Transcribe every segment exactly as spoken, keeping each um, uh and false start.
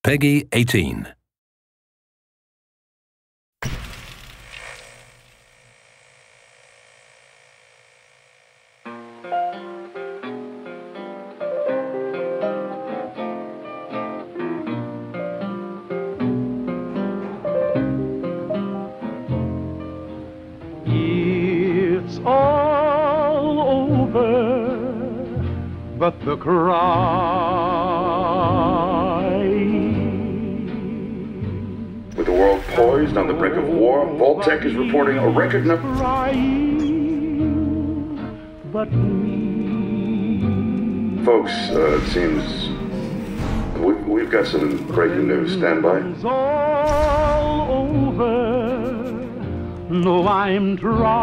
Peggy eighteen. It's all over, but the cry. With the world poised on the brink of war, Vault-Tec is reporting a record number. But me. Folks, uh, it seems we've, we've got some breaking news. Stand by. It's all over. No, I'm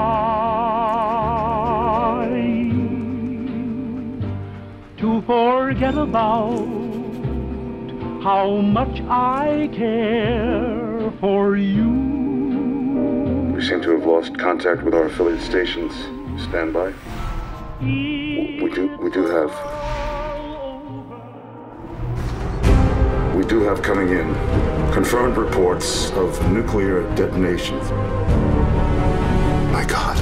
trying to forget about how much I care for you. We seem to have lost contact with our affiliate stations. Stand by. We do, we do have... We do have coming in confirmed reports of nuclear detonations. My God.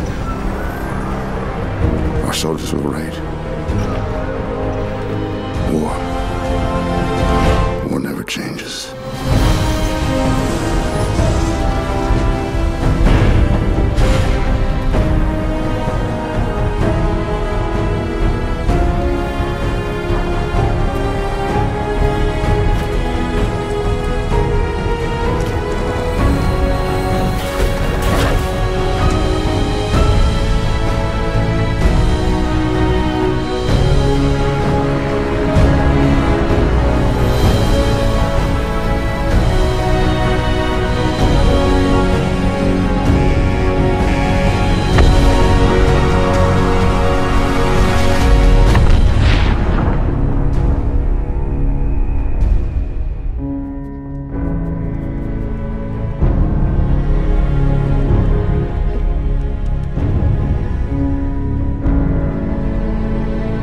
Our soldiers were right. War. War never changes.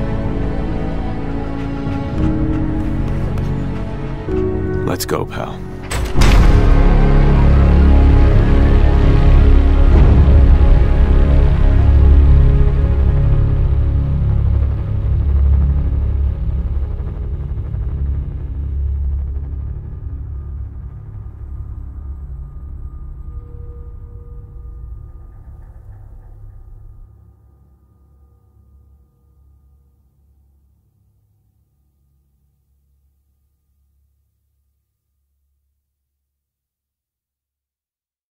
Let's go, pal.